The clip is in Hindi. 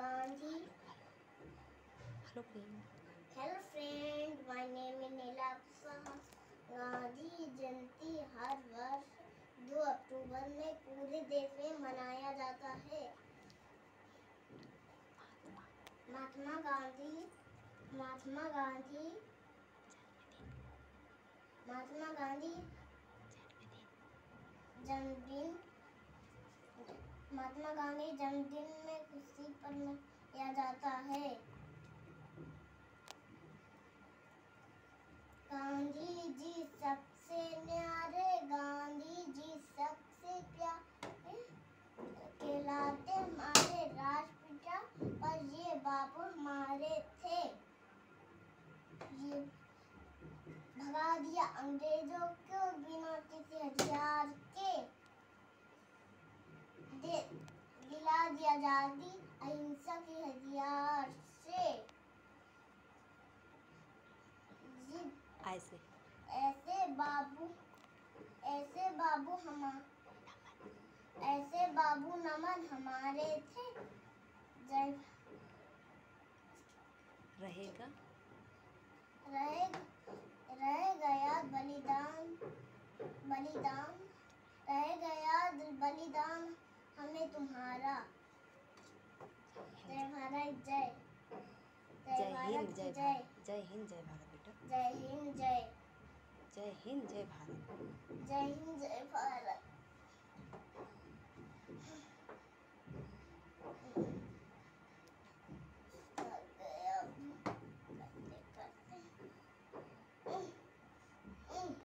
Gandhi. Hello friend. Hello friend, my name is Neelabh. Gandhi जयंती हर वर्ष 2 अक्टूबर में पूरे देश में मनाया जाता है। महात्मा गांधी जन्मदिन महात्मा गांधी जन्मदिन में खुशी पर मनाया जाता है। गांधी जी सबसे न्यारे, गांधी जी सबसे प्यारे, कहलाते हमारे राष्ट्रपिता, पर ये बाबू हमारे थे। ये भगा दिया अंग्रेजों को बिना किसी हथियार के, दिला दिया आजादी अहिंसा के हथियार से। ऐसे बाबू नमन हमारे थे। जय रहेगा रह गया बलिदान हमें तुम्हारा। जय भारत जय। जय हिंद जय भारत। जय हिंद जय भारत बेटा। जय हिंद जय। जय हिंद जय भारत। जय हिंद जय भारत।